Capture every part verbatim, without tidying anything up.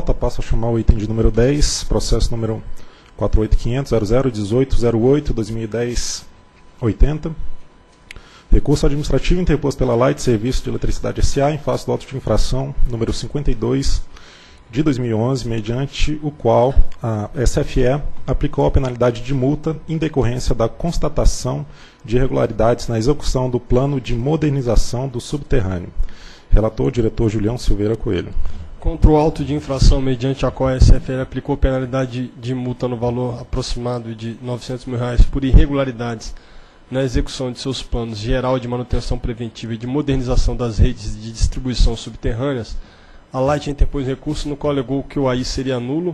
pauta, passo a chamar o item de número dez, processo número quatro oito quinhentos ponto zero zero dezoito zero oito barra dois mil e dez oitenta. Recurso administrativo interposto pela Light Serviço de Eletricidade S A em face do auto de infração número cinquenta e dois de dois mil e onze, mediante o qual a S F E aplicou a penalidade de multa em decorrência da constatação de irregularidades na execução do plano de modernização do subterrâneo. Relator, diretor Julião Silveira Coelho. Contra o auto de infração mediante a qual a S F E aplicou penalidade de multa no valor aproximado de novecentos mil reais por irregularidades na execução de seus planos geral de manutenção preventiva e de modernização das redes de distribuição subterrâneas, a Light interpôs recurso no qual alegou que o A I seria nulo,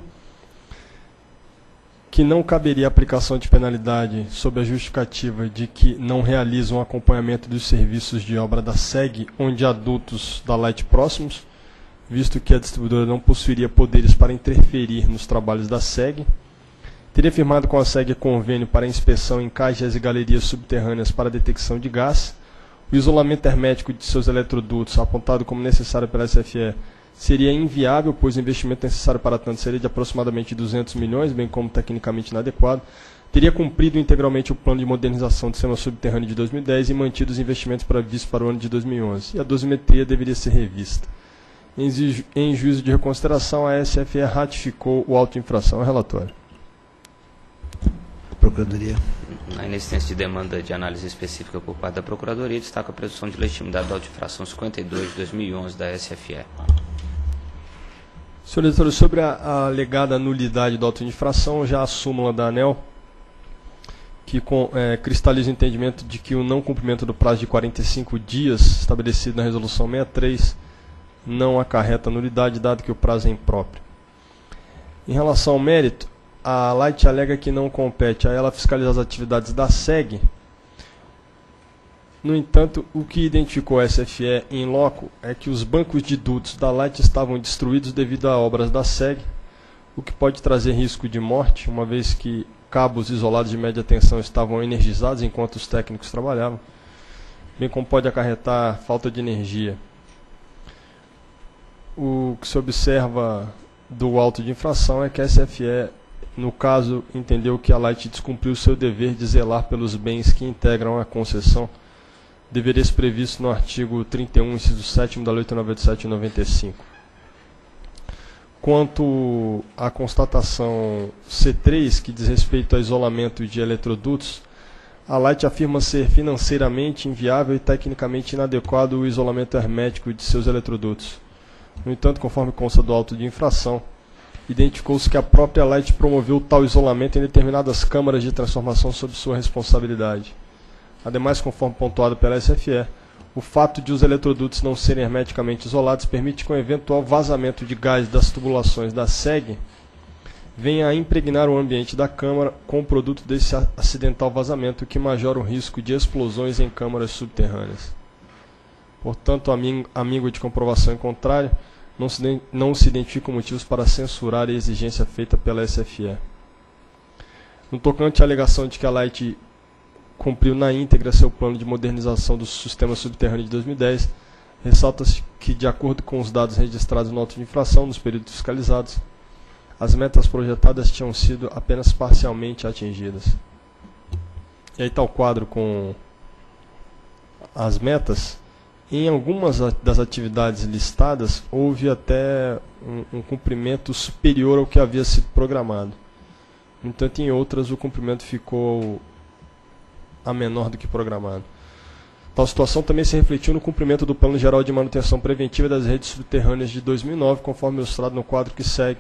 que não caberia aplicação de penalidade sob a justificativa de que não realiza um acompanhamento dos serviços de obra da S E G, onde há dutos da Light próximos, visto que a distribuidora não possuiria poderes para interferir nos trabalhos da S E G. Teria firmado com a S E G convênio para inspeção em caixas e galerias subterrâneas para detecção de gás. O isolamento hermético de seus eletrodutos, apontado como necessário pela S F E, seria inviável, pois o investimento necessário para tanto seria de aproximadamente duzentos milhões, bem como tecnicamente inadequado. Teria cumprido integralmente o plano de modernização do sistema subterrâneo de dois mil e dez e mantido os investimentos previstos para o ano de dois mil e onze. E a dosimetria deveria ser revista. Em, em juízo de reconsideração, a S F E ratificou o auto de infração. É relatório. Procuradoria. Na inexistência de demanda de análise específica por parte da Procuradoria, destaca a presunção de legitimidade da auto de infração cinquenta e dois de dois mil e onze da S F E. Senhor editor, sobre a, a alegada nulidade do auto de infração, já a súmula da ANEEL, que com, é, cristaliza o entendimento de que o não cumprimento do prazo de quarenta e cinco dias estabelecido na Resolução sessenta e três não acarreta nulidade, dado que o prazo é impróprio. Em relação ao mérito, a Light alega que não compete a ela fiscalizar as atividades da S E G. No entanto, o que identificou a S F E em loco é que os bancos de dutos da Light estavam destruídos devido a obras da S E G, o que pode trazer risco de morte, uma vez que cabos isolados de média tensão estavam energizados enquanto os técnicos trabalhavam, bem como pode acarretar falta de energia. O que se observa do auto de infração é que a S F E, no caso, entendeu que a Light descumpriu seu dever de zelar pelos bens que integram a concessão, deveria ser previsto no artigo trinta e um, inciso sétimo da Lei oitocentos e noventa e sete de noventa e cinco. Quanto à constatação C três, que diz respeito ao isolamento de eletrodutos, a Light afirma ser financeiramente inviável e tecnicamente inadequado o isolamento hermético de seus eletrodutos. No entanto, conforme consta do auto de infração, identificou-se que a própria Light promoveu tal isolamento em determinadas câmaras de transformação sob sua responsabilidade. Ademais, conforme pontuado pela S F E, o fato de os eletrodutos não serem hermeticamente isolados permite que um eventual vazamento de gás das tubulações da S E G venha a impregnar o ambiente da câmara com o produto desse acidental vazamento, que majora o risco de explosões em câmaras subterrâneas. Portanto, amigo de comprovação em contrário, não se, não se identificam motivos para censurar a exigência feita pela S F E. No tocante à alegação de que a Light cumpriu na íntegra seu plano de modernização do sistema subterrâneo de dois mil e dez, ressalta-se que, de acordo com os dados registrados no auto de infração nos períodos fiscalizados, as metas projetadas tinham sido apenas parcialmente atingidas. E aí está o quadro com as metas. Em algumas das atividades listadas, houve até um, um cumprimento superior ao que havia sido programado. No entanto, em outras, o cumprimento ficou a menor do que programado. Tal situação também se refletiu no cumprimento do Plano Geral de Manutenção Preventiva das Redes Subterrâneas de dois mil e nove, conforme ilustrado no quadro que segue.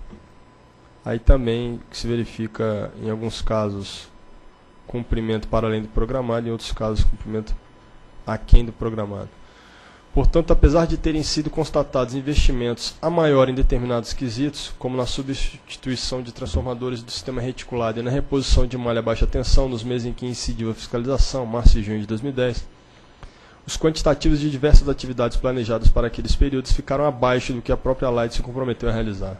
Aí também que se verifica, em alguns casos, cumprimento para além do programado, em outros casos, cumprimento aquém do programado. Portanto, apesar de terem sido constatados investimentos a maior em determinados quesitos, como na substituição de transformadores do sistema reticulado e na reposição de malha baixa tensão nos meses em que incidiu a fiscalização, março e junho de dois mil e dez, os quantitativos de diversas atividades planejadas para aqueles períodos ficaram abaixo do que a própria Light se comprometeu a realizar.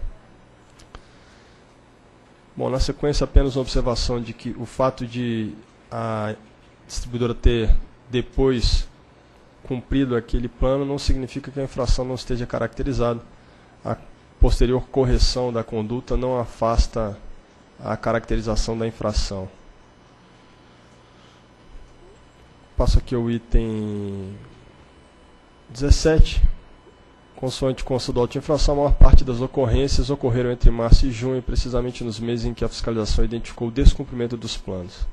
Bom, na sequência, apenas uma observação de que o fato de a distribuidora ter depois cumprido aquele plano não significa que a infração não esteja caracterizada. A posterior correção da conduta não afasta a caracterização da infração. Passo aqui ao item dezessete. Consoante consta do auto de infração, a maior parte das ocorrências ocorreram entre março e junho, precisamente nos meses em que a fiscalização identificou o descumprimento dos planos.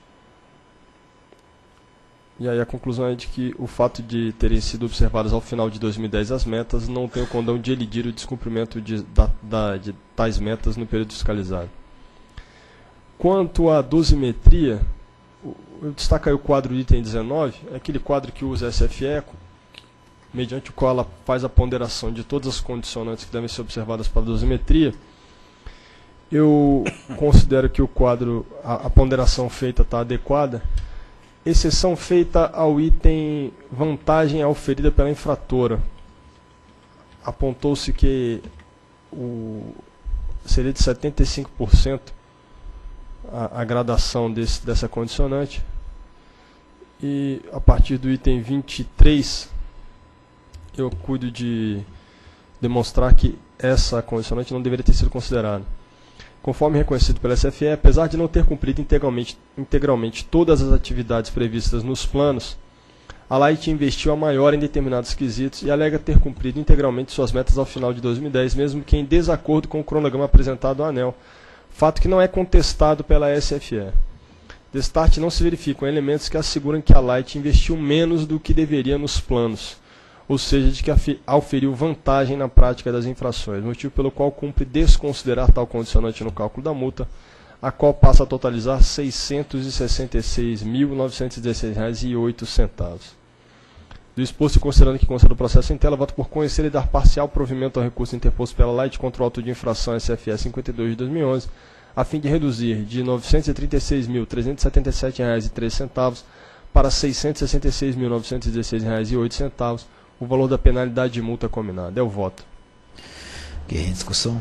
E aí a conclusão é de que o fato de terem sido observadas ao final de dois mil e dez as metas não tem o condão de elidir o descumprimento de, da, da, de tais metas no período fiscalizado. Quanto à dosimetria, eu destaco aí o quadro do item dezenove, é aquele quadro que usa S F E, mediante o qual ela faz a ponderação de todas as condicionantes que devem ser observadas para a dosimetria. Eu considero que o quadro, a, a ponderação feita está adequada, exceção feita ao item vantagem auferida pela infratora. Apontou-se que o, seria de setenta e cinco por cento a, a gradação desse, dessa condicionante. E a partir do item vinte e três, eu cuido de demonstrar que essa condicionante não deveria ter sido considerada. Conforme reconhecido pela S F E, apesar de não ter cumprido integralmente, integralmente todas as atividades previstas nos planos, a Light investiu a maior em determinados quesitos e alega ter cumprido integralmente suas metas ao final de dois mil e dez, mesmo que em desacordo com o cronograma apresentado ao ANEEL, fato que não é contestado pela S F E. Destarte não se verificam elementos que asseguram que a Light investiu menos do que deveria nos planos, ou seja, de que auferiu vantagem na prática das infrações, motivo pelo qual cumpre desconsiderar tal condicionante no cálculo da multa, a qual passa a totalizar seiscentos e sessenta e seis mil, novecentos e dezesseis reais e oito centavos. Do exposto e considerando que consta do processo em tela, voto por conhecer e dar parcial provimento ao recurso interposto pela Light contra o auto de infração S F E cinquenta e dois de dois mil e onze, a fim de reduzir de novecentos e trinta e seis mil, trezentos e setenta e sete reais e treze centavos para seiscentos e sessenta e seis mil, novecentos e dezesseis reais e oito centavos, o valor da penalidade de multa combinada. É o voto. Ok, em discussão.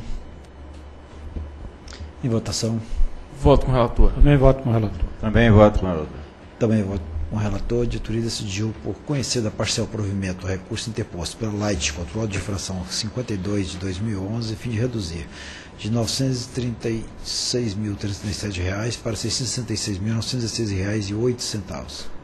Em votação. Voto com o relator. Também voto com o relator. Também voto com o relator. Também voto com o relator. A diretoria decidiu por conhecer da parcial provimento do recurso interposto pela Light contra o auto de infração cinquenta e dois de dois mil e onze, a fim de reduzir de novecentos e trinta e seis mil, trezentos e trinta e sete reais para seiscentos e sessenta e seis mil, novecentos e dezesseis reais e oito centavos.